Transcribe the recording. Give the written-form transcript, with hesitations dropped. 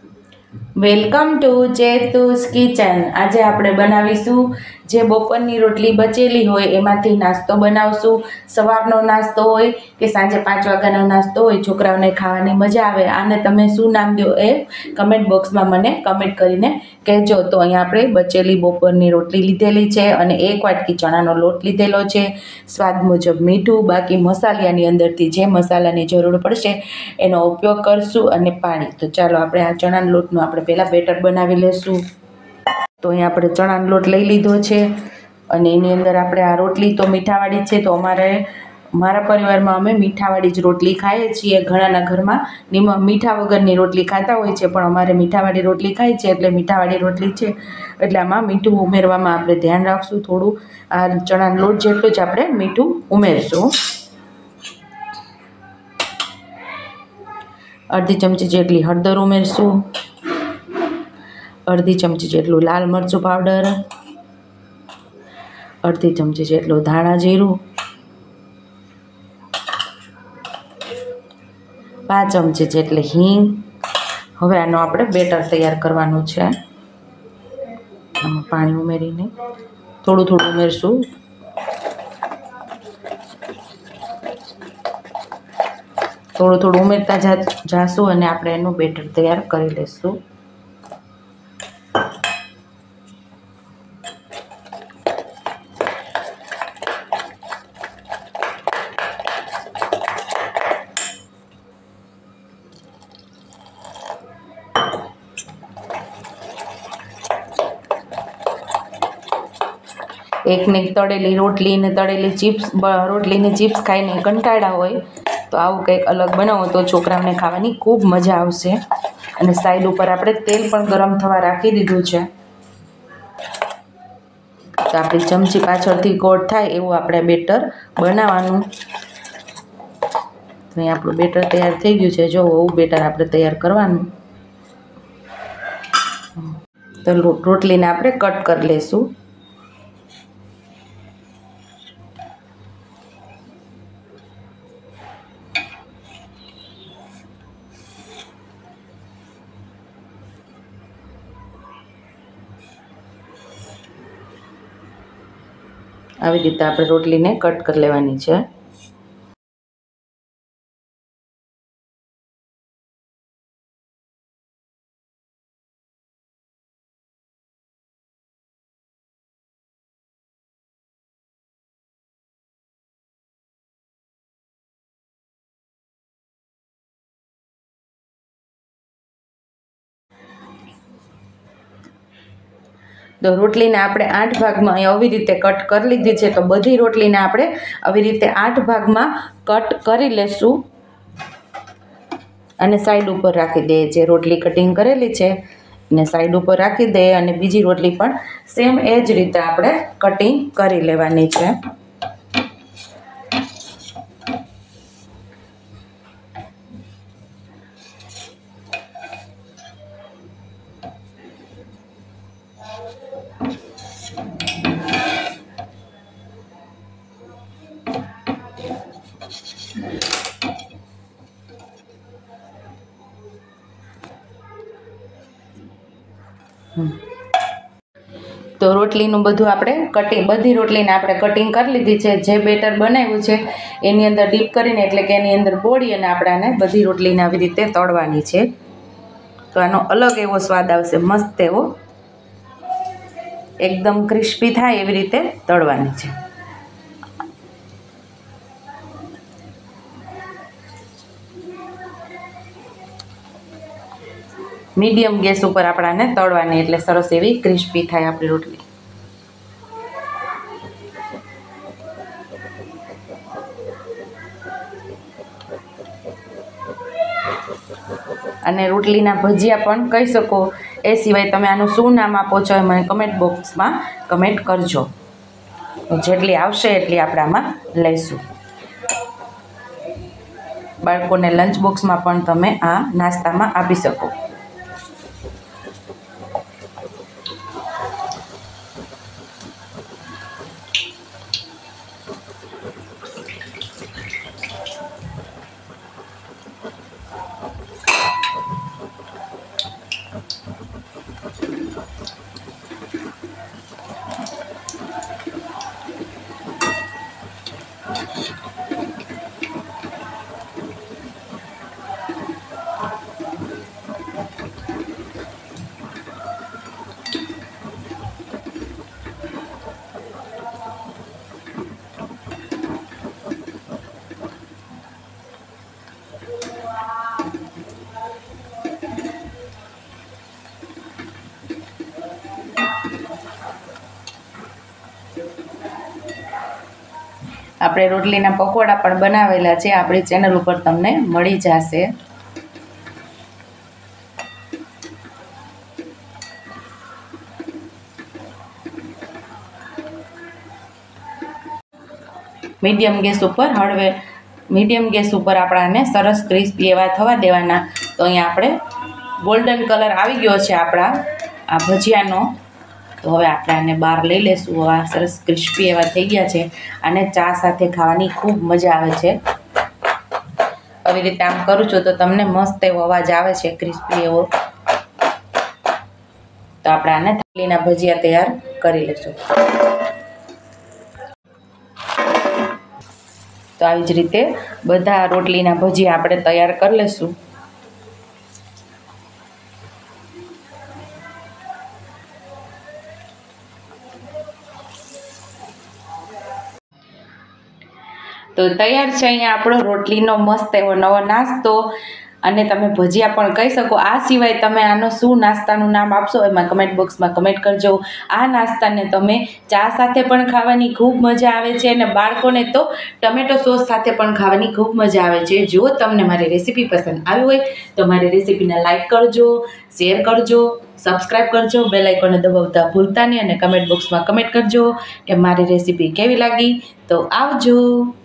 Welcome to ચેતુસ kitchen. આજે આપણે બનાવીશું જે બપોરની રોટલી બચેલી હોય એમાંથી નાસ્તો બનાવશું। સવારનો નાસ્તો હોય કે સાંજે 5 વાગ્યાનો નાસ્તો હોય, છોકરાઓને ખાવાની મજા આવે। આને તમે શું નામ દો એ કમેન્ટ બોક્સમાં મને કમેન્ટ કરીને કહેજો। તો અહીંયા આપણે બચેલી બપોરની રોટલી લીધેલી છે અને 1 વાટકી ચણાનો લોટ લીધેલો છે, સ્વાદ મુજબ મીઠું, બાકી મસાલાની અંદરથી જે મસાલાની જરૂર પડશે એનો ઉપયોગ કરશું અને પાણી। તો ચાલો આપણે આ ચણાના લોટનું આપણે પહેલાં બેટર બનાવી લેશું। તો અહીંયા આપણે ચણાનો લોટ લઈ લીધો છે અને એની અંદર આપણે આ રોટલી તો મીઠાવાળી છે, તો મારા પરિવારમાં અમે મીઠાવાળી જ રોટલી ખાઈએ છીએ। ઘણાના ઘરમાં મીઠા વગરની રોટલી ખાતા હોય છે, પણ અમારે મીઠાવાળી રોટલી ખાઈ છે એટલે મીઠાવાળી રોટલી છે એટલે આમાં મીઠું ઉમેરવામાં આપણે ધ્યાન રાખશું। થોડું આ ચણાનો લોટ જેટલું જ આપણે મીઠું ઉમેરશું। અડધી ચમચી જેટલી હળદર ઉમેરશું, અડધી ચમચી જેટલું લાલ મરચું પાવડર, અડધી ચમચી જેટલું ધાણા જીરું, 5 ચમચી જેટલી હિંગ। હવે આનો આપણે બેટર તૈયાર કરવાનું છે। આમાં પાણી ઉમેરીને થોડું થોડું ઉમેરશું। થોડું થોડું ઉમેરતા જાશું અને આપણે એનું બેટર તૈયાર કરી લઈશું। એકને તળેલી રોટલી ને તળેલી રોટલીની ચિપ્સ ખાઈને કંટાળા હોય તો આવું કંઈક અલગ બનાવો તો છોકરાઓને ખાવાની ખૂબ મજા આવશે। અને સાઈડ ઉપર આપણે તેલ પણ ગરમ થવા રાખી દીધું છે, તો આપણી ચમચી પાછળથી કોટ થાય એવું આપણે બેટર બનાવવાનું। તો અહીં આપણું બેટર તૈયાર થઈ ગયું છે, જો એવું બેટર આપણે તૈયાર કરવાનું। તો રોટલીને આપણે કટ કરી લઈશું। આવી રીતે આપણે રોટલીને કટ કરી લેવાની છે। તો રોટલીને આપણે 8 ભાગમાં આવી રીતે કટ કરી લીધી છે, તો બધી રોટલીને આપણે આવી રીતે 8 ભાગમાં કટ કરી લેશું અને સાઈડ ઉપર રાખી દઈએ। જે રોટલી કટિંગ કરેલી છે એને સાઈડ ઉપર રાખી દઈએ અને બીજી રોટલી પણ સેમ એ જ રીતે આપણે કટિંગ કરી લેવાની છે। તો રોટલીનું બધું આપણે બધી રોટલીને આપણે કટિંગ કરી લીધી છે। જે બેટર બનાવ્યું છે એની અંદર ડીપ કરીને એટલે કે એની અંદર બોળી અને આપણે આને બધી રોટલીને આવી રીતે તળવાની છે, તો આનો અલગ એવો સ્વાદ આવશે, મસ્ત એવો, એકદમ ક્રિસ્પી થાય એવી રીતે તળવાની છે। મીડિયમ ગેસ ઉપર આપણાને તળવાની એટલે સરસ એવી ક્રિસ્પી થાય આપણી રોટલી। અને રોટલીના ભજીયા પણ કહી શકો। એ સિવાય તમે આનું શું નામ આપો છો એ મને કમેન્ટ બોક્સમાં કમેન્ટ કરજો। જેટલી આવશે એટલી આપણે આમાં લઈશું। બાળકોને લંચ બોક્સમાં પણ તમે આ નાસ્તામાં આપી શકો। આપણે રોટલીના પકોડા પણ બનાવેલા છે, આપણી ચેનલ ઉપર તમને મળી જશે. મીડિયમ ગેસ ઉપર આપણાને સરસ ક્રિસ્પી એવા થવા દેવાના. તો અહીંયા આપણે ગોલ્ડન કલર આવી ગયો છે આપણા આ ભજીયાનો. તો હવે આપણે આને બહાર લઈ લેશું. હવે સરસ ક્રિસ્પી એવા થઈ ગયા છે. આને ચા સાથે ખાવાની ખૂબ મજા આવે છે. આવી રીતે આમ કરું છું તો તમને મસ્ત એવો અવાજ આવે છે, ક્રિસ્પી એવો. તો આપણે આને રોટલીના ભજીયા તૈયાર કરી લઈશું. તો આવી જ રીતે બધા રોટલીના ભજીયા આપણે તૈયાર કરી લઈશું. તો તૈયાર છે અહીંયા આપણો રોટલીનો મસ્ત એવો નવો નાસ્તો. અને તમે ભજીયા પણ કહી શકો. આ સિવાય તમે આનો શું નાસ્તાનું નામ આપશો એમાં કમેન્ટ બોક્સમાં કમેન્ટ કરજો. આ નાસ્તાને તમે ચા સાથે પણ ખાવાની ખૂબ મજા આવે છે અને બાળકોને તો ટમેટો સોસ સાથે પણ ખાવાની ખૂબ મજા આવે છે. જો તમને મારી રેસીપી પસંદ આવી હોય તો મારી રેસીપીને લાઈક કરજો, શેર કરજો, સબસ્ક્રાઈબ કરજો, બેલ આઇકોનને દબાવતા ભૂલતા નહીં અને કમેન્ટ બોક્સમાં કમેન્ટ કરજો કે મારી રેસીપી કેવી લાગી. તો આવજો.